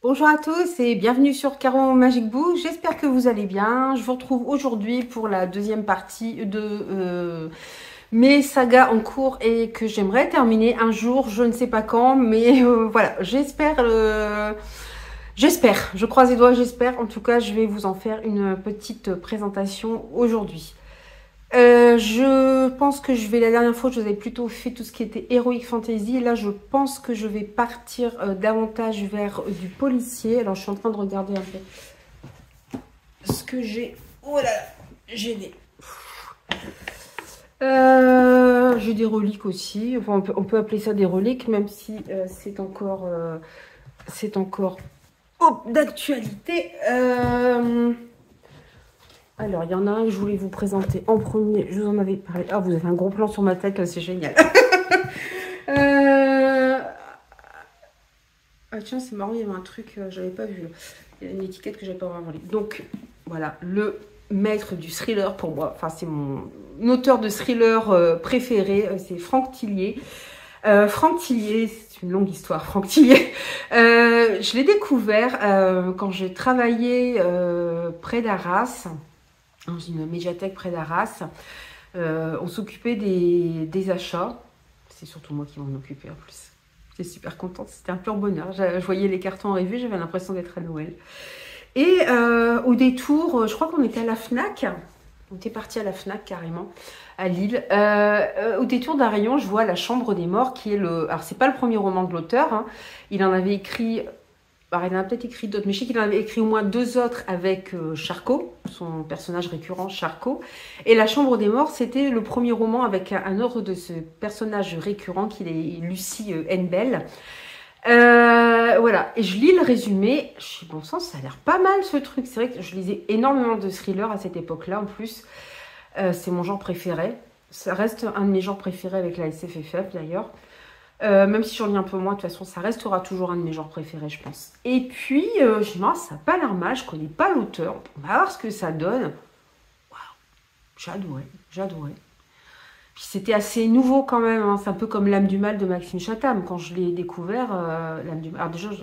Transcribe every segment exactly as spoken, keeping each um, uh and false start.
Bonjour à tous et bienvenue sur Caro Magic Book. J'espère que vous allez bien. Je vous retrouve aujourd'hui pour la deuxième partie de euh, mes sagas en cours et que j'aimerais terminer un jour, je ne sais pas quand, mais euh, voilà, j'espère, euh, j'espère, je croise les doigts, j'espère. En tout cas, je vais vous en faire une petite présentation aujourd'hui. Euh, je pense que je vais, la dernière fois, je vous avais plutôt fait tout ce qui était Heroic Fantasy. Et là, je pense que je vais partir euh, davantage vers euh, du policier. Alors, je suis en train de regarder un peu ce que j'ai. Oh là là, j'ai des... Euh, j'ai des reliques aussi. Enfin, on peut, on peut appeler ça des reliques, même si euh, c'est encore, euh, c'est encore oh, d'actualité. Euh... Alors, il y en a un que je voulais vous présenter en premier. Je vous en avais parlé. Ah, vous avez un gros plan sur ma tête, là, c'est génial. euh... Ah, tiens, c'est marrant, il y avait un truc que j'avais pas vu. Là. Il y a une étiquette que j'avais pas vraiment lue. Donc, voilà, le maître du thriller pour moi. Enfin, c'est mon auteur de thriller euh, préféré. C'est Franck Tillier. Euh, Franck Tillier, c'est une longue histoire, Franck Tillier. Euh, je l'ai découvert euh, quand j'ai travaillé euh, près d'Arras. Dans une médiathèque près d'Arras. Euh, on s'occupait des, des achats. C'est surtout moi qui m'en occupais en plus. J'étais super contente, c'était un pur bonheur. Je, je voyais les cartons arriver, j'avais l'impression d'être à Noël. Et euh, au détour, je crois qu'on était à la Fnac. On était parti à la Fnac carrément, à Lille. Euh, euh, au détour d'un rayon, je vois La Chambre des Morts, qui est le... Alors, c'est pas le premier roman de l'auteur. Hein. Il en avait écrit... Alors, il en a peut-être écrit d'autres, mais je sais qu'il en avait écrit au moins deux autres avec euh, Charcot, son personnage récurrent Charcot. Et La Chambre des Morts, c'était le premier roman avec un, un autre de ce personnage récurrent, qui est Lucie euh, Henbel. Euh, voilà, et je lis le résumé. Je suis bon sang, ça a l'air pas mal ce truc. C'est vrai que je lisais énormément de thrillers à cette époque-là, en plus. Euh, c'est mon genre préféré. Ça reste un de mes genres préférés avec la S F F F d'ailleurs. Euh, même si j'en lis un peu moins, de toute façon, ça restera toujours un de mes genres préférés, je pense. Et puis, euh, je me dis, oh, ça n'a pas l'air mal, je connais pas l'auteur. On va voir ce que ça donne. Waouh, j'adorais, j'adorais. Puis c'était assez nouveau quand même, hein. C'est un peu comme L'âme du mal de Maxime Chatham. Quand je l'ai découvert, euh, L'âme du mal... Alors déjà, je,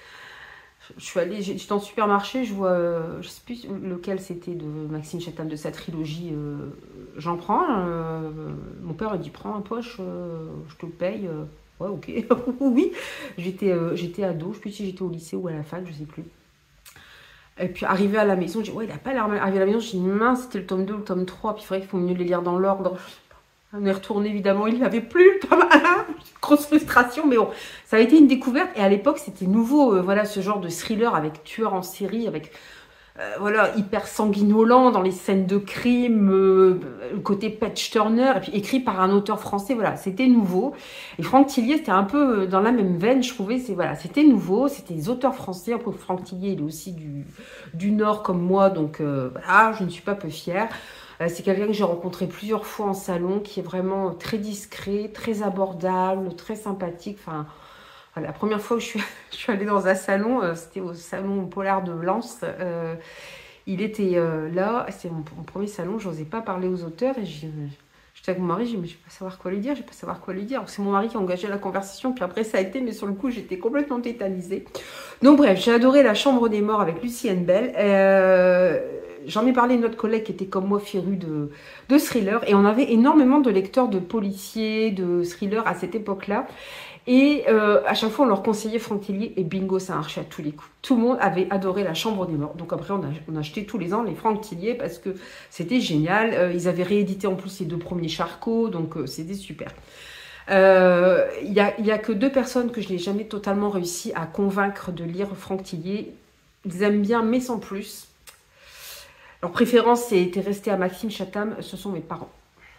je suis allée, j'étais dans le supermarché, je vois, euh, je sais plus lequel c'était de Maxime Chatham, de sa trilogie. Euh, J'en prends. Euh, mon père a dit, prends un poche, euh, je te le paye. Euh, ouais, ok, oui. J'étais euh, j'étais ado, je sais plus si j'étais au lycée ou à la fac, je sais plus. Et puis arrivé à la maison, je dis, ouais, il a pas l'air mal. Arrivé à la maison, je dis, mince, c'était le tome deux ou le tome trois, puis il faudrait qu'il faut mieux les lire dans l'ordre. On est retourné, évidemment, il n'avait plus le tome un. Grosse frustration, mais bon, ça a été une découverte. Et à l'époque, c'était nouveau, euh, voilà, ce genre de thriller avec tueur en série, avec... Euh, voilà, hyper sanguinolent dans les scènes de crime, euh, le côté Patch Turner, et puis écrit par un auteur français, voilà, c'était nouveau. Et Franck Tillier, c'était un peu dans la même veine, je trouvais, c'est voilà, c'était nouveau, c'était des auteurs français. Après, Franck Tillier, il est aussi du, du Nord comme moi, donc euh, voilà, je ne suis pas peu fière. Euh, c'est quelqu'un que j'ai rencontré plusieurs fois en salon, qui est vraiment très discret, très abordable, très sympathique, enfin... La première fois que je suis, je suis allée dans un salon, euh, c'était au salon Polar de Lens. Euh, il était euh, là, c'était mon, mon premier salon, je n'osais pas parler aux auteurs. Et j'étais avec mon mari, j'ai dit, mais je ne vais pas savoir quoi lui dire, je ne vais pas savoir quoi lui dire. C'est mon mari qui a engagé la conversation, puis après ça a été, mais sur le coup, j'étais complètement tétanisée. Donc bref, j'ai adoré La Chambre des Morts avec Lucie Henbel. Euh, J'en ai parlé à notre collègue qui était comme moi féru de, de thrillers. Et on avait énormément de lecteurs de policiers, de thrillers à cette époque-là. Et euh, à chaque fois, on leur conseillait Franck Tillier et bingo, ça marchait à tous les coups. Tout le monde avait adoré La Chambre des Morts. Donc après, on a, on a acheté tous les ans les Franck Tillier parce que c'était génial. Euh, ils avaient réédité en plus les deux premiers Charcot, donc euh, c'était super. Il euh, n'y a, y a que deux personnes que je n'ai jamais totalement réussi à convaincre de lire Franck Tillier. Ils aiment bien, mais sans plus. Leur préférence était restée à Maxime Chatham, ce sont mes parents.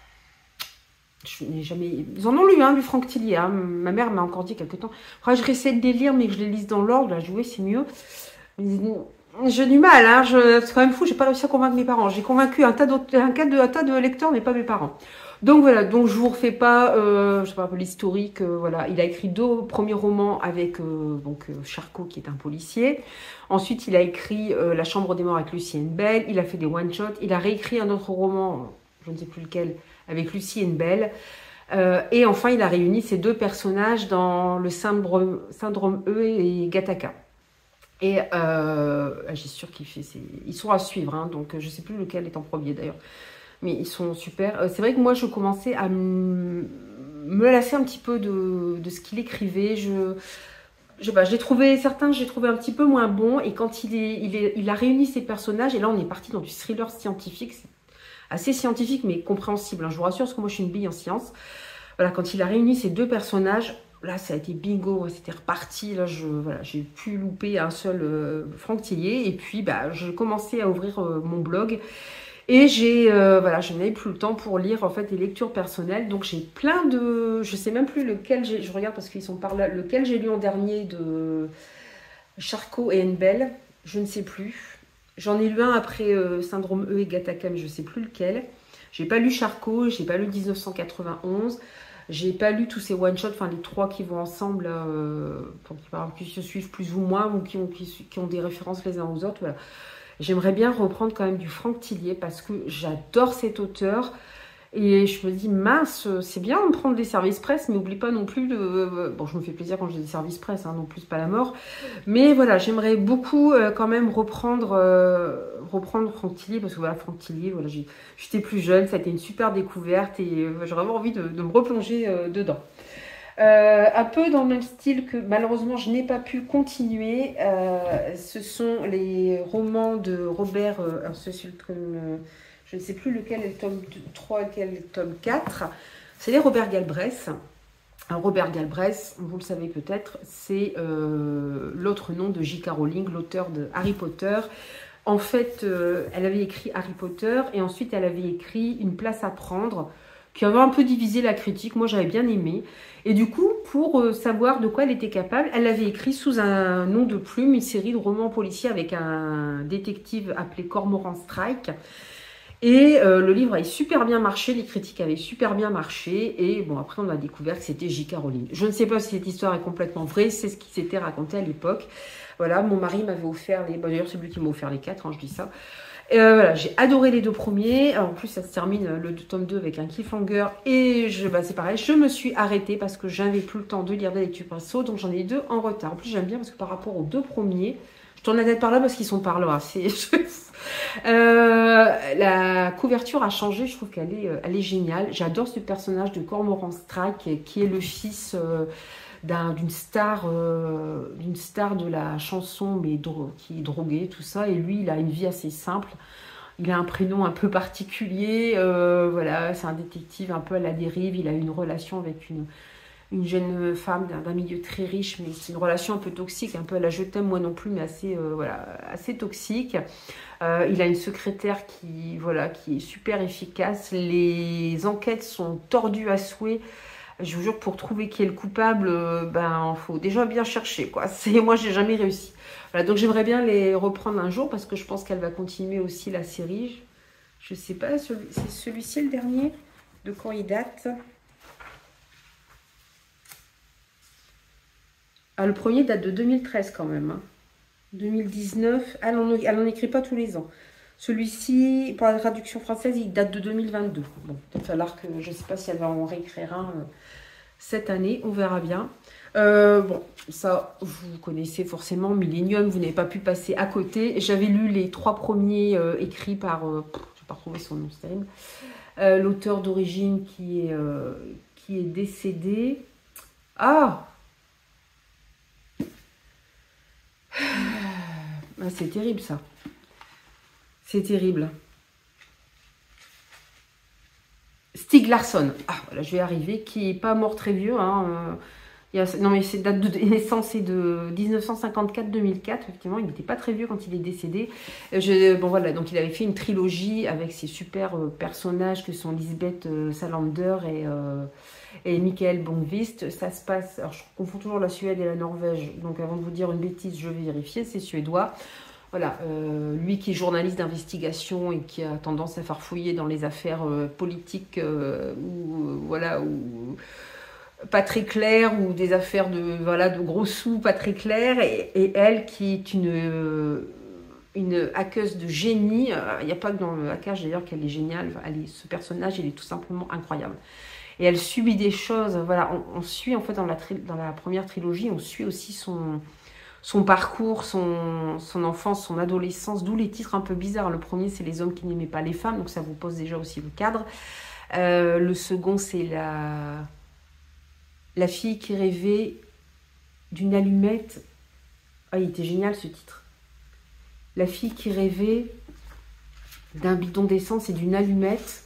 Je n'ai jamais... Ils en ont lu, hein, du Franck Tillier. Hein. Ma mère m'a encore dit quelque temps. Après, je réessaie de les lire, mais que je les lise dans l'ordre. La jouer, c'est mieux. J'ai du mal. Hein. Je... C'est quand même fou. J'ai pas réussi à convaincre mes parents. J'ai convaincu un tas, un, tas de... un tas de lecteurs, mais pas mes parents. Donc voilà. Donc je vous refais pas, euh, je sais pas un peu l'historique. Euh, voilà. Il a écrit deux premiers romans avec euh, donc euh, Charcot, qui est un policier. Ensuite, il a écrit euh, La Chambre des Morts avec Lucie Henbel. Il a fait des one-shots. Il a réécrit un autre roman, je ne sais plus lequel, avec Lucie Henbel. Euh, et enfin, il a réuni ces deux personnages dans le syndrome, syndrome E et Gattaca. Et euh, j'ai sûr qu'il fait... Ils sont à suivre, hein, donc je ne sais plus lequel est en premier d'ailleurs. Mais ils sont super. Euh, c'est vrai que moi, je commençais à me lasser un petit peu de, de ce qu'il écrivait. Je... Je sais pas, j'ai trouvé certains, j'ai trouvé un petit peu moins bon. Et quand il, est, il, est, il a réuni ses personnages, et là on est parti dans du thriller scientifique, assez scientifique mais compréhensible, hein, je vous rassure, parce que moi je suis une bille en science. Voilà, quand il a réuni ces deux personnages, là ça a été bingo, c'était reparti. Là, je, voilà, j'ai pu louper un seul euh, Franck Tillier. Et puis, bah, je commençais à ouvrir euh, mon blog. Et j'ai, euh, voilà, je n'avais plus le temps pour lire en fait des lectures personnelles. Donc j'ai plein de, je sais même plus lequel j'ai, je regarde parce qu'ils sont par là, lequel j'ai lu en dernier de Charcot et Henbel, je ne sais plus. J'en ai lu un après euh, Syndrome E et Gattaca, mais je ne sais plus lequel. J'ai pas lu Charcot, j'ai pas lu mille neuf cent quatre-vingt-onze, j'ai pas lu tous ces one-shots, enfin les trois qui vont ensemble, euh, pour qui, qui se suivent plus ou moins, ou qui ont, qui, qui ont des références les uns aux autres, voilà. J'aimerais bien reprendre quand même du Franck Tillier parce que j'adore cet auteur. Et je me dis, mince, c'est bien de prendre des services presse, mais n'oublie pas non plus de... Bon, je me fais plaisir quand j'ai des services presse, hein, non plus, pas la mort. Mais voilà, j'aimerais beaucoup euh, quand même reprendre, euh, reprendre Franck Tillier, parce que voilà, Franck Tillier, voilà, j'étais plus jeune, ça a été une super découverte et euh, j'aurais vraiment envie de, de me replonger euh, dedans. Euh, un peu dans le même style que malheureusement je n'ai pas pu continuer, euh, ce sont les romans de Robert, euh, ce, ce, euh, je ne sais plus lequel est le tome trois, lequel est le tome quatre, c'est les Robert Galbraith. Alors, Robert Galbraith, vous le savez peut-être, c'est euh, l'autre nom de J K Rowling, l'auteur de Harry Potter. En fait, euh, elle avait écrit Harry Potter et ensuite elle avait écrit Une place à prendre, qui avait un peu divisé la critique. Moi, j'avais bien aimé. Et du coup, pour euh, savoir de quoi elle était capable, elle avait écrit sous un nom de plume une série de romans policiers avec un détective appelé Cormoran Strike. Et euh, le livre avait super bien marché, les critiques avaient super bien marché. Et bon, après, on a découvert que c'était J K Rowling. Je ne sais pas si cette histoire est complètement vraie, c'est ce qui s'était raconté à l'époque. Voilà, mon mari m'avait offert les... Bon, d'ailleurs, c'est lui qui m'a offert les quatre, hein, je dis ça. Euh, voilà, j'ai adoré les deux premiers. En plus, ça se termine le tome deux avec un cliffhanger. Et je, bah, c'est pareil, je me suis arrêtée parce que j'avais plus le temps de lire des lectures perso. Donc j'en ai deux en retard. En plus, j'aime bien parce que par rapport aux deux premiers, je tourne la tête par là parce qu'ils sont par là. C'est... euh, la couverture a changé. Je trouve qu'elle est, elle est géniale. J'adore ce personnage de Cormoran Strike qui est le fils... Euh, d'une star, euh, d'une star de la chanson, mais qui est droguée, tout ça. Et lui, il a une vie assez simple. Il a un prénom un peu particulier. Euh, voilà, c'est un détective un peu à la dérive. Il a une relation avec une, une jeune femme d'un milieu très riche, mais c'est une relation un peu toxique, un peu à la je t'aime, moi non plus, mais assez, euh, voilà, assez toxique. Euh, il a une secrétaire qui, voilà, qui est super efficace. Les enquêtes sont tordues à souhait. Je vous jure, pour trouver qui est le coupable, euh, ben, faut déjà bien chercher, quoi. C'est, moi, j'ai jamais réussi. Voilà, donc j'aimerais bien les reprendre un jour parce que je pense qu'elle va continuer aussi la série. Je, je sais pas, celui, c'est celui-ci le dernier? De quand il date? Ah, le premier date de deux mille treize quand même. Hein. deux mille dix-neuf. Elle n'en écrit pas tous les ans. Celui-ci, pour la traduction française, il date de deux mille vingt-deux. Bon, il va falloir que, je ne sais pas si elle va en réécrire un euh, cette année, on verra bien. Euh, bon, ça, vous connaissez forcément Millennium, vous n'avez pas pu passer à côté. J'avais lu les trois premiers euh, écrits par, euh, je n'ai pas retrouvé son nom, c'est terrible, euh, l'auteur d'origine qui est, euh, qui est décédé. Ah, ah c'est terrible ça. C'est terrible. Stieg Larsson, ah voilà, je vais y arriver, qui n'est pas mort très vieux. Hein, euh, il y a, non mais c'est date de naissance, c'est de mille neuf cent cinquante-quatre deux mille quatre, effectivement, il n'était pas très vieux quand il est décédé. Je, bon voilà, donc il avait fait une trilogie avec ses super euh, personnages que sont Lisbeth euh, Salander et, euh, et Michael Blomqvist. Ça se passe, alors je confonds toujours la Suède et la Norvège, donc avant de vous dire une bêtise, je vais vérifier, c'est suédois. Voilà, euh, lui qui est journaliste d'investigation et qui a tendance à farfouiller dans les affaires euh, politiques euh, ou euh, voilà ou pas très claires ou des affaires de voilà de gros sous pas très claires et, et elle qui est une euh, une hackeuse de génie. Il n'y a pas que dans le hackage d'ailleurs qu'elle est géniale. Elle est, ce personnage, il est tout simplement incroyable. Et elle subit des choses. Voilà, on, on suit en fait dans la, dans la première trilogie, on suit aussi son son parcours, son, son enfance, son adolescence, d'où les titres un peu bizarres. Le premier, c'est Les hommes qui n'aimaient pas les femmes, donc ça vous pose déjà aussi le cadre. Euh, le second, c'est la, la fille qui rêvait d'une allumette. Ah, il était génial ce titre. La fille qui rêvait d'un bidon d'essence et d'une allumette.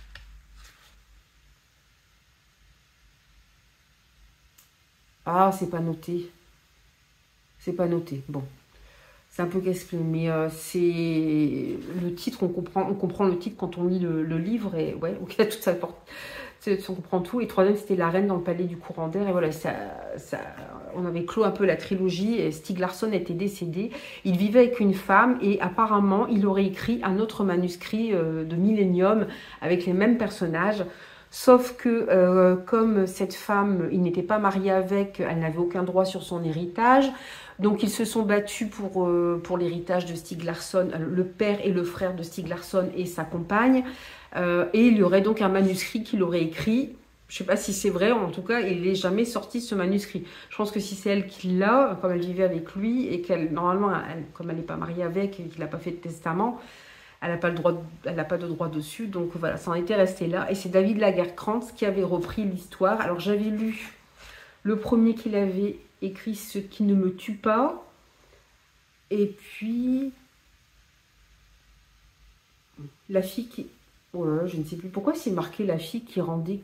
Ah, c'est pas noté. C'est pas noté. Bon. C'est un peu casse-pied, mais euh, c'est le titre, on comprend, on comprend le titre quand on lit le, le livre, et ouais, ok, tout ça porte. On comprend tout. Et troisième, c'était La Reine dans le palais du courant d'air. Et voilà, ça, ça, on avait clos un peu la trilogie. Et Stieg Larsson était décédé. Il vivait avec une femme et apparemment, il aurait écrit un autre manuscrit euh, de Millennium avec les mêmes personnages. Sauf que, euh, comme cette femme, il n'était pas marié avec, elle n'avait aucun droit sur son héritage. Donc, ils se sont battus pour, euh, pour l'héritage de Stieg Larsson, le père et le frère de Stieg Larsson et sa compagne. Euh, et il y aurait donc un manuscrit qu'il aurait écrit. Je ne sais pas si c'est vrai, en tout cas, il n'est jamais sorti ce manuscrit. Je pense que si c'est elle qui l'a, comme elle vivait avec lui, et qu'elle, normalement, elle, comme elle n'est pas mariée avec, et qu'il n'a pas fait de testament, elle n'a pas, le droit de, elle n'a pas de droit dessus. Donc voilà, ça en était resté là. Et c'est David Lagercrantz qui avait repris l'histoire. Alors j'avais lu le premier qu'il avait écrit, Ce qui ne me tue pas. Et puis, la fille qui... Oh là là, je ne sais plus. Pourquoi c'est marqué La fille qui rendait...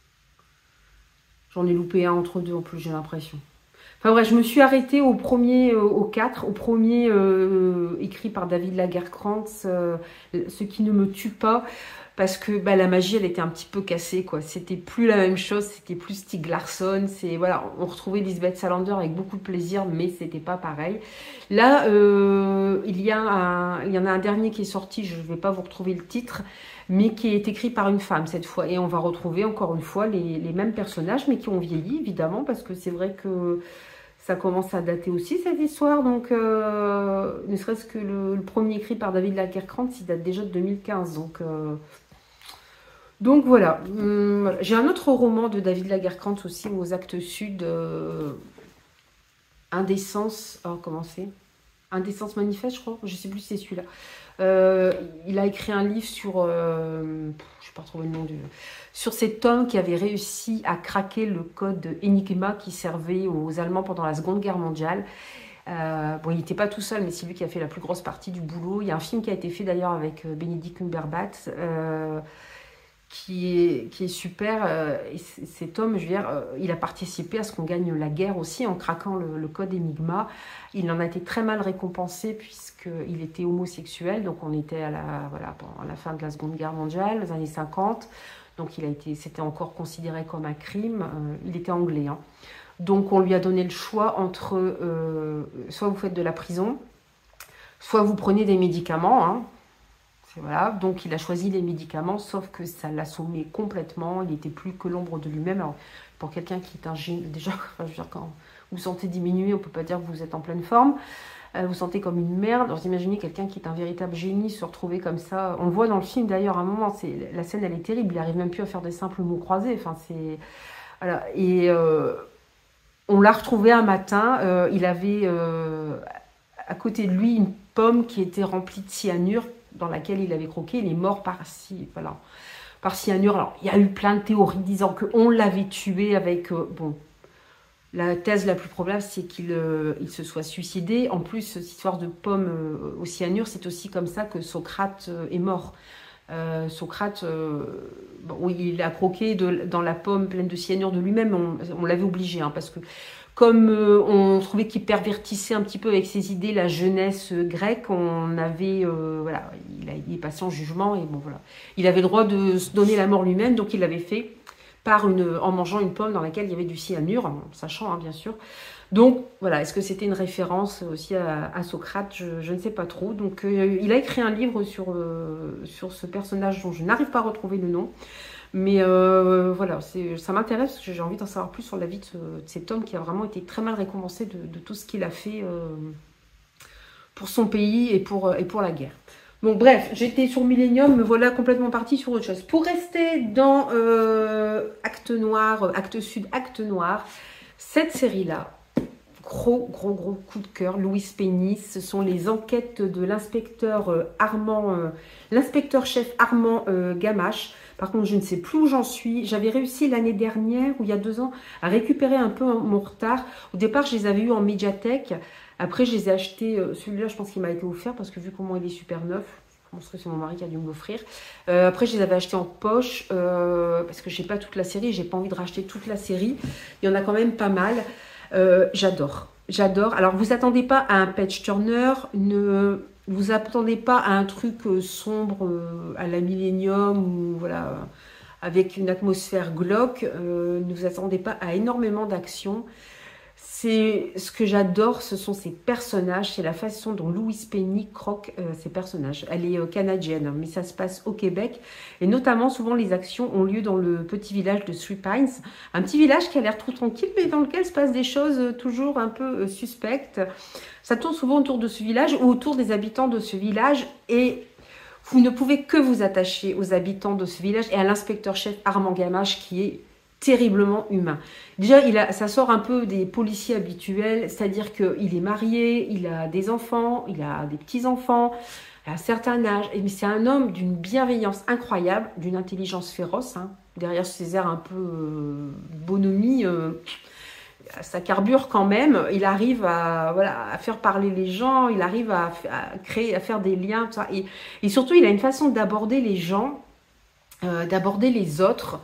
J'en ai loupé un entre deux en plus, j'ai l'impression. Enfin bref, je me suis arrêtée au premier, euh, au quatre, au premier euh, écrit par David Lagercrantz, euh, Ce qui ne me tue pas, parce que bah, la magie, elle était un petit peu cassée, quoi. C'était plus la même chose, c'était plus Stieg Larsson, c'est voilà, on retrouvait Lisbeth Salander avec beaucoup de plaisir, mais c'était pas pareil. Là, euh, il y a un, il y en a un dernier qui est sorti, je ne vais pas vous retrouver le titre, mais qui est écrit par une femme cette fois, et on va retrouver encore une fois les, les mêmes personnages, mais qui ont vieilli évidemment, parce que c'est vrai que ça commence à dater aussi cette histoire, donc euh, ne serait-ce que le, le premier écrit par David Lagercrantz, il date déjà de deux mille quinze, donc euh, donc voilà. Hum, j'ai un autre roman de David Lagercrantz aussi aux actes sud, euh, Indécence, oh, comment c'est Indécence manifeste, je crois, je sais plus si c'est celui-là. Euh, il a écrit un livre sur, euh, je ne vais pas retrouver le nom du, sur cet homme qui avait réussi à craquer le code Enigma qui servait aux Allemands pendant la Seconde Guerre mondiale. Euh, bon, il n'était pas tout seul, mais c'est lui qui a fait la plus grosse partie du boulot. Il y a un film qui a été fait d'ailleurs avec Benedict Cumberbatch, euh, qui est, qui est super. Euh, et cet homme, je veux dire, euh, il a participé à ce qu'on gagne la guerre aussi en craquant le, le code Enigma. Il en a été très mal récompensé puisqu'il était homosexuel. Donc on était à la, voilà, à la fin de la Seconde Guerre mondiale, les années cinquante. Donc il a été, c'était encore considéré comme un crime. Euh, il était anglais, hein. Donc on lui a donné le choix entre euh, soit vous faites de la prison, soit vous prenez des médicaments, hein. Voilà, donc il a choisi les médicaments, sauf que ça l'assommait complètement, il n'était plus que l'ombre de lui-même. Alors, pour quelqu'un qui est un génie, déjà, enfin, je veux dire, quand vous vous sentez diminué, on ne peut pas dire que vous êtes en pleine forme, euh, vous vous sentez comme une merde. Alors, imaginez quelqu'un qui est un véritable génie se retrouver comme ça. On le voit dans le film d'ailleurs, à un moment, c'est, la scène elle est terrible, il n'arrive même plus à faire des simples mots croisés. Enfin, c'est. Voilà, et euh, on l'a retrouvé un matin, euh, il avait euh, à côté de lui une pomme qui était remplie de cyanure, dans laquelle il avait croqué, il est mort par, si, voilà, par cyanure. Alors, il y a eu plein de théories disant qu'on l'avait tué avec... Euh, bon, la thèse la plus probable, c'est qu'il euh, il se soit suicidé. En plus, cette histoire de pomme euh, au cyanure, c'est aussi comme ça que Socrate euh, est mort. Euh, Socrate, euh, bon, oui, il a croqué de, dans la pomme pleine de cyanure de lui-même, on, on l'avait obligé, hein, parce que comme euh, on trouvait qu'il pervertissait un petit peu avec ses idées la jeunesse grecque, on avait, euh, voilà, il, a, il est passé en jugement et bon voilà, il avait le droit de se donner la mort lui-même, donc il l'avait fait par une, en mangeant une pomme dans laquelle il y avait du cyanure, en sachant hein, bien sûr. Donc voilà, est-ce que c'était une référence aussi à, à Socrate, je, je ne sais pas trop. Donc euh, il a écrit un livre sur, euh, sur ce personnage dont je n'arrive pas à retrouver le nom. Mais euh, voilà, ça m'intéresse parce que j'ai envie d'en savoir plus sur la vie de, ce, de cet homme qui a vraiment été très mal récompensé de, de tout ce qu'il a fait euh, pour son pays et pour, et pour la guerre. Donc bref, j'étais sur Millennium, me voilà complètement partie sur autre chose. Pour rester dans euh, Acte Noir, Acte Sud, Acte Noir, cette série-là, vous gros, gros, gros coup de cœur. Louise Penny, ce sont les enquêtes de l'inspecteur euh, Armand, euh, l'inspecteur-chef Armand euh, Gamache. Par contre, je ne sais plus où j'en suis. J'avais réussi l'année dernière, ou il y a deux ans, à récupérer un peu mon retard. Au départ, je les avais eus en médiathèque. Après, je les ai achetés. Euh, Celui-là, je pense qu'il m'a été offert parce que vu comment il est super neuf, je pense que c'est mon mari qui a dû me l'offrir. Euh, après, je les avais achetés en poche euh, parce que je n'ai pas toute la série. J'ai pas envie de racheter toute la série. Il y en a quand même pas mal. Euh, J'adore. J'adore. Alors, vous attendez pas à un page turner. Ne vous attendez pas à un truc euh, sombre euh, à la Millennium ou voilà, avec une atmosphère glauque. Euh, ne vous attendez pas à énormément d'action. C'est ce que j'adore, ce sont ces personnages, c'est la façon dont Louise Penny croque euh, ses personnages. Elle est euh, canadienne, mais ça se passe au Québec. Et notamment, souvent, les actions ont lieu dans le petit village de Three Pines. Un petit village qui a l'air trop tranquille, mais dans lequel se passent des choses euh, toujours un peu euh, suspectes. Ça tourne souvent autour de ce village ou autour des habitants de ce village. Et vous ne pouvez que vous attacher aux habitants de ce village et à l'inspecteur-chef Armand Gamache qui est terriblement humain. Déjà, il a, ça sort un peu des policiers habituels, c'est-à-dire qu'il est marié, il a des enfants, il a des petits-enfants, à un certain âge, et c'est un homme d'une bienveillance incroyable, d'une intelligence féroce, hein. Derrière ces airs un peu euh, bonhomie, euh, ça carbure quand même, il arrive à, voilà, à faire parler les gens, il arrive à, à créer, à faire des liens, tout ça. Et, et surtout, il a une façon d'aborder les gens, euh, d'aborder les autres,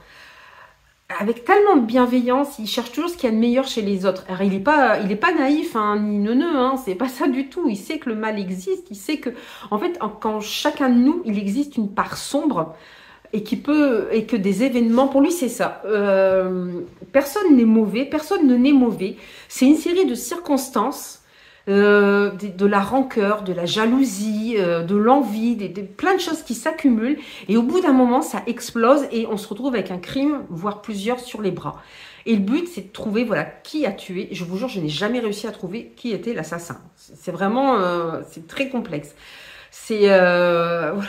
avec tellement de bienveillance, il cherche toujours ce qu'il y a de meilleur chez les autres. Alors, il n'est pas, il est pas naïf, hein, ni neuneux, hein, c'est pas ça du tout. Il sait que le mal existe, il sait que, en fait, quand chacun de nous, il existe une part sombre et qui peut, et que des événements, pour lui, c'est ça. Euh, personne n'est mauvais, personne ne naît mauvais. C'est une série de circonstances. Euh, de, de la rancœur, de la jalousie, euh, de l'envie, de, de, plein de choses qui s'accumulent et au bout d'un moment ça explose et on se retrouve avec un crime, voire plusieurs sur les bras. Et le but c'est de trouver voilà qui a tué. Je vous jure, je n'ai jamais réussi à trouver qui était l'assassin. C'est vraiment, euh, c'est très complexe. C'est euh, voilà,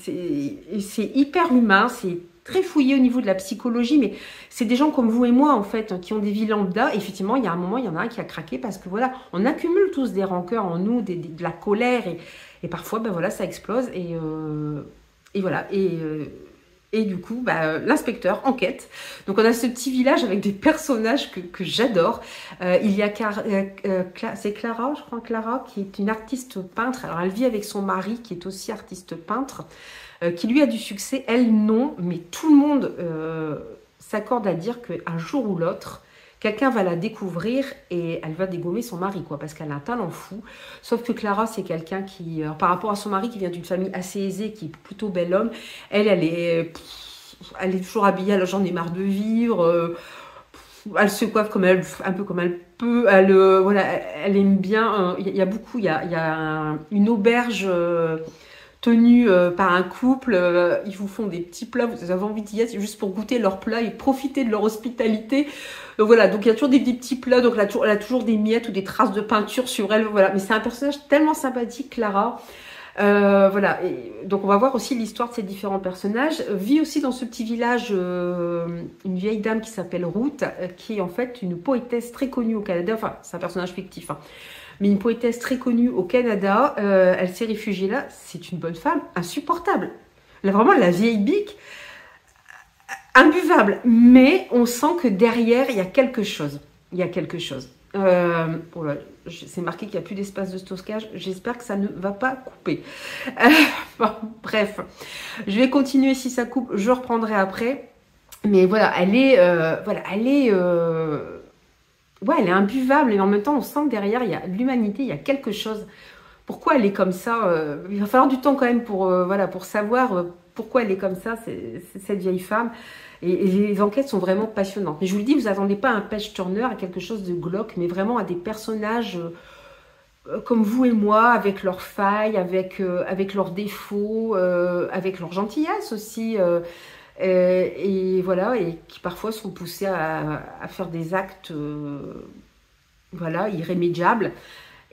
c'est hyper humain, c'est très fouillé au niveau de la psychologie, mais c'est des gens comme vous et moi, en fait, qui ont des vies lambda. Et effectivement, il y a un moment, il y en a un qui a craqué parce que, voilà, on accumule tous des rancœurs en nous, des, des, de la colère, et, et parfois, ben voilà, ça explose, et, euh, et voilà, et... Euh, Et du coup, bah, l'inspecteur enquête. Donc, on a ce petit village avec des personnages que, que j'adore. Euh, il y a Car euh, euh, c'est Clara, je crois, Clara, qui est une artiste peintre. Alors, elle vit avec son mari, qui est aussi artiste peintre, euh, qui lui a du succès. Elle, non. Mais tout le monde euh, s'accorde à dire qu'un jour ou l'autre, quelqu'un va la découvrir et elle va dégommer son mari, quoi, parce qu'elle a un talent fou. Sauf que Clara, c'est quelqu'un qui, euh, par rapport à son mari, qui vient d'une famille assez aisée, qui est plutôt bel homme, elle, elle est, pff, elle est toujours habillée, elle, j'en ai marre de vivre, euh, elle se coiffe comme elle, un peu comme elle peut, elle, euh, voilà, elle, elle aime bien, il euh, y, y a beaucoup, il y a, y a un, une auberge... Euh, tenus euh, par un couple, euh, ils vous font des petits plats, vous avez envie d'y être juste pour goûter leurs plats et profiter de leur hospitalité. Euh, voilà, donc il y a toujours des, des petits plats, donc elle a, toujours, elle a toujours des miettes ou des traces de peinture sur elle, voilà. Mais c'est un personnage tellement sympathique, Clara. Euh, voilà, et donc on va voir aussi l'histoire de ces différents personnages. Vit aussi dans ce petit village euh, une vieille dame qui s'appelle Ruth, euh, qui est en fait une poétesse très connue au Canada, enfin c'est un personnage fictif, hein. Mais une poétesse très connue au Canada, euh, elle s'est réfugiée là, c'est une bonne femme, insupportable. Là, vraiment, la vieille bique, imbuvable. Mais on sent que derrière, il y a quelque chose. Il y a quelque chose. Euh, voilà, c'est marqué qu'il n'y a plus d'espace de stockage. J'espère que ça ne va pas couper. Euh, bon, bref, je vais continuer. Si ça coupe, je reprendrai après. Mais voilà, elle est... Euh, voilà, elle est... Euh, Ouais, elle est imbuvable et en même temps, on sent que derrière, il y a l'humanité, il y a quelque chose. Pourquoi elle est comme ça euh, Il va falloir du temps quand même pour, euh, voilà, pour savoir euh, pourquoi elle est comme ça, c'est, c'est cette vieille femme. Et, et les enquêtes sont vraiment passionnantes. Mais je vous le dis, vous attendez pas à un page turner, à quelque chose de glauque, mais vraiment à des personnages euh, comme vous et moi, avec leurs failles, avec, euh, avec leurs défauts, euh, avec leur gentillesse aussi. Euh, Euh, et voilà, et qui parfois sont poussés à, à faire des actes euh, voilà, irrémédiables.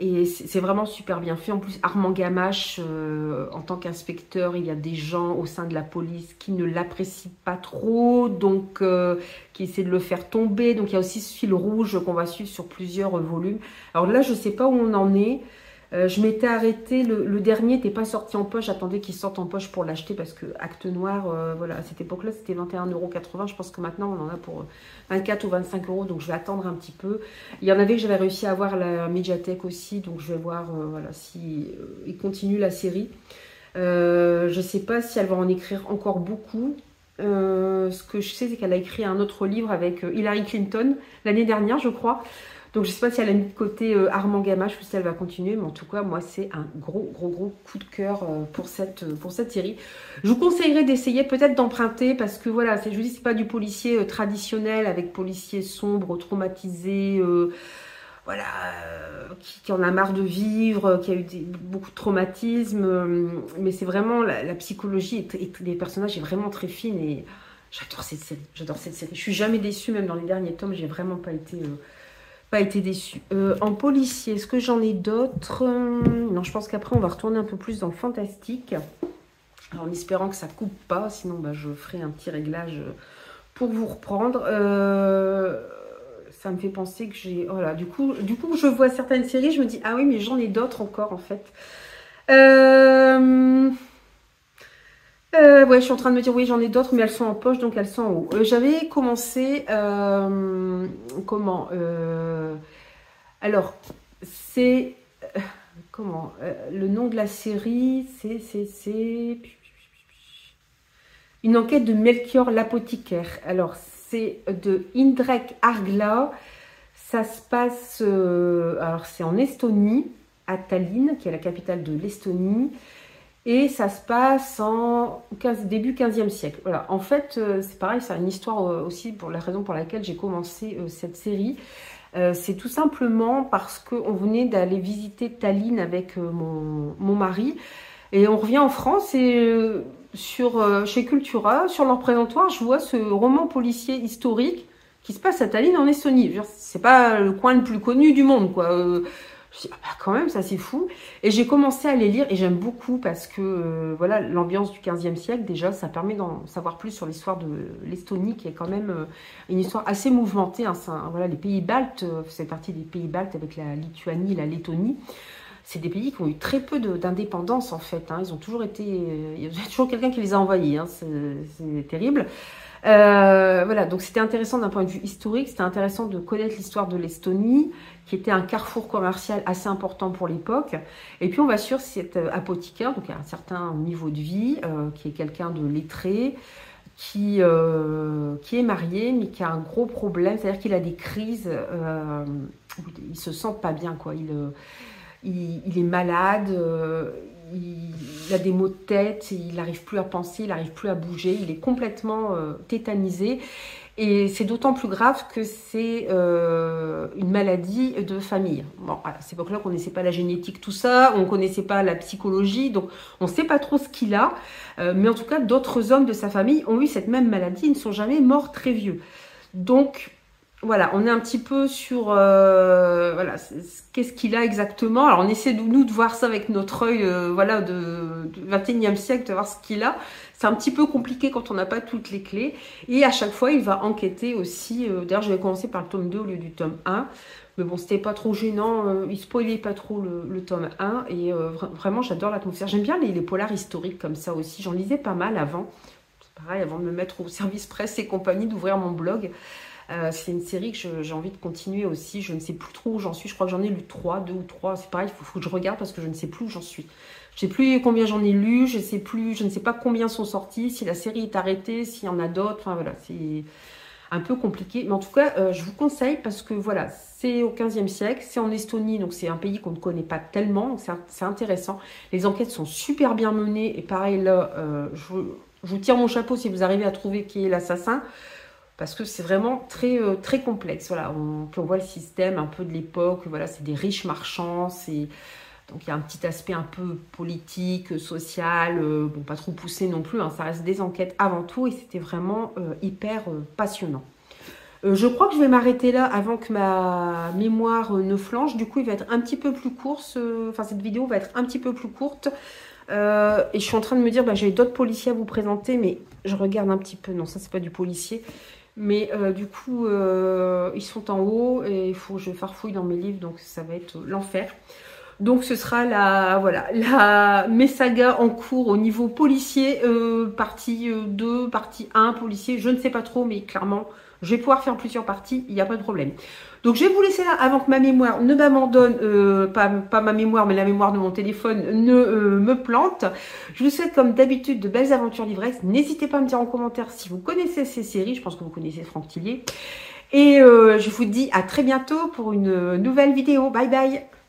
Et c'est vraiment super bien fait. En plus, Armand Gamache, euh, en tant qu'inspecteur, il y a des gens au sein de la police qui ne l'apprécient pas trop, donc euh, qui essaient de le faire tomber. Donc il y a aussi ce fil rouge qu'on va suivre sur plusieurs euh, volumes. Alors là, je ne sais pas où on en est. Euh, je m'étais arrêtée, le, le dernier n'était pas sorti en poche, j'attendais qu'il sorte en poche pour l'acheter parce que Acte Noir, euh, voilà, à cette époque-là, c'était vingt et un euros quatre-vingts. Je pense que maintenant, on en a pour vingt-quatre ou vingt-cinq euros, donc je vais attendre un petit peu. Il y en avait que j'avais réussi à avoir à la médiathèque aussi, donc je vais voir euh, voilà, si euh, il continue la série. Euh, je ne sais pas si elle va en écrire encore beaucoup. Euh, ce que je sais, c'est qu'elle a écrit un autre livre avec euh, Hillary Clinton l'année dernière, je crois. Donc, je ne sais pas si elle a mis de côté euh, Armand Gamache ou si elle va continuer. Mais en tout cas, moi, c'est un gros, gros, gros coup de cœur euh, pour, cette, euh, pour cette série. Je vous conseillerais d'essayer peut-être d'emprunter parce que, voilà, je vous dis, c'est pas du policier euh, traditionnel avec policier sombre, traumatisé, euh, voilà, euh, qui, qui en a marre de vivre, euh, qui a eu des, beaucoup de traumatismes. Euh, mais c'est vraiment, la, la psychologie et, et les personnages est vraiment très fine et j'adore cette série. J'adore cette série. Je suis jamais déçue, même dans les derniers tomes, j'ai vraiment pas été... Euh, pas été déçue. Euh, en policier, est-ce que j'en ai d'autres? Non, je pense qu'après, on va retourner un peu plus dans le fantastique. Alors, en espérant que ça coupe pas, sinon bah, je ferai un petit réglage pour vous reprendre. Euh, ça me fait penser que j'ai... Voilà, du coup, du coup, je vois certaines séries, je me dis, ah oui, mais j'en ai d'autres encore, en fait. Euh... Euh, ouais, je suis en train de me dire, oui, j'en ai d'autres, mais elles sont en poche, donc elles sont en haut. Euh, J'avais commencé, euh, comment euh, alors, c'est, euh, comment euh, le nom de la série, c'est, c'est, c'est... Une enquête de Melchior l'apothicaire. Alors, c'est de Indrek Hargla. Ça se passe, euh, alors c'est en Estonie, à Tallinn, qui est la capitale de l'Estonie. Et ça se passe en quinze, début quinzième siècle. Voilà. En fait, euh, c'est pareil, c'est une histoire euh, aussi pour la raison pour laquelle j'ai commencé euh, cette série. Euh, c'est tout simplement parce qu'on venait d'aller visiter Tallinn avec euh, mon, mon mari. Et on revient en France et euh, sur, euh, chez Cultura, sur leur présentoir, je vois ce roman policier historique qui se passe à Tallinn en Estonie. C'est pas le coin le plus connu du monde, quoi. Euh, Je dis, ah bah quand même, ça c'est fou. Et j'ai commencé à les lire et j'aime beaucoup parce que euh, voilà, l'ambiance du quinzième siècle, déjà, ça permet d'en savoir plus sur l'histoire de l'Estonie, qui est quand même euh, une histoire assez mouvementée. Hein. Un, voilà, les pays baltes, euh, c'est partie des pays baltes avec la Lituanie, la Lettonie. C'est des pays qui ont eu très peu d'indépendance en fait. Hein. Ils ont toujours été, euh, il y a toujours quelqu'un qui les a envahis. Hein. C'est terrible. Euh, voilà, donc c'était intéressant d'un point de vue historique, c'était intéressant de connaître l'histoire de l'Estonie, qui était un carrefour commercial assez important pour l'époque. Et puis on va sur cet apothicaire, donc à un certain niveau de vie, euh, qui est quelqu'un de lettré, qui, euh, qui est marié, mais qui a un gros problème, c'est-à-dire qu'il a des crises, euh, il se sent pas bien, quoi. Il, il, il est malade, euh, il a des maux de tête, il n'arrive plus à penser, il n'arrive plus à bouger, il est complètement euh, tétanisé. Et c'est d'autant plus grave que c'est euh, une maladie de famille. Bon, à cette époque-là, on ne connaissait pas la génétique, tout ça, on ne connaissait pas la psychologie, donc on ne sait pas trop ce qu'il a. Euh, mais en tout cas, d'autres hommes de sa famille ont eu cette même maladie, ils ne sont jamais morts très vieux. Donc, voilà, on est un petit peu sur, euh, voilà, qu'est-ce qu'il a exactement. Alors, on essaie de nous de voir ça avec notre œil, euh, voilà, de, du vingt et unième siècle, de voir ce qu'il a. C'est un petit peu compliqué quand on n'a pas toutes les clés. Et à chaque fois, il va enquêter aussi. Euh, D'ailleurs, j'avais commencé par le tome deux au lieu du tome un. Mais bon, c'était pas trop gênant. Euh, il spoilait pas trop le, le tome un. Et euh, vra vraiment, j'adore l'atmosphère. J'aime bien les, les polars historiques comme ça aussi. J'en lisais pas mal avant. C'est pareil, avant de me mettre au service presse et compagnie, d'ouvrir mon blog. Euh, c'est une série que j'ai envie de continuer aussi. Je ne sais plus trop où j'en suis. Je crois que j'en ai lu trois, deux ou trois. C'est pareil, il faut, faut que je regarde parce que je ne sais plus où j'en suis. Je ne sais plus combien j'en ai lu. Je sais plus, je ne sais pas combien sont sortis. Si la série est arrêtée, s'il y en a d'autres. Enfin voilà, c'est un peu compliqué. Mais en tout cas, euh, je vous conseille parce que voilà, c'est au quinzième siècle. C'est en Estonie, donc c'est un pays qu'on ne connaît pas tellement. C'est intéressant. Les enquêtes sont super bien menées. Et pareil là, euh, je, je vous tire mon chapeau si vous arrivez à trouver qui est l'assassin. Parce que c'est vraiment très, euh, très complexe. Voilà, on, on voit le système un peu de l'époque. Voilà, c'est des riches marchands. Donc, il y a un petit aspect un peu politique, social. Euh, bon, pas trop poussé non plus. Hein, ça reste des enquêtes avant tout. Et c'était vraiment euh, hyper euh, passionnant. Euh, je crois que je vais m'arrêter là avant que ma mémoire ne flanche. Du coup, il va être un petit peu plus court. Ce... Enfin, cette vidéo va être un petit peu plus courte. Euh, et je suis en train de me dire, bah, j'ai d'autres policiers à vous présenter, mais je regarde un petit peu. Non, ça, c'est pas du policier. Mais euh, du coup, euh, ils sont en haut et il faut que je farfouille dans mes livres, donc ça va être l'enfer. Donc ce sera la, voilà, la, mes sagas en cours au niveau policier, euh, partie deux, partie un, policier, je ne sais pas trop, mais clairement, je vais pouvoir faire plusieurs parties, il n'y a pas de problème. Donc je vais vous laisser là avant que ma mémoire ne m'abandonne, euh, pas, pas ma mémoire, mais la mémoire de mon téléphone ne euh, me plante. Je vous souhaite comme d'habitude de belles aventures livresques. N'hésitez pas à me dire en commentaire si vous connaissez ces séries, je pense que vous connaissez Franck Tillier. Et euh, je vous dis à très bientôt pour une nouvelle vidéo. Bye bye!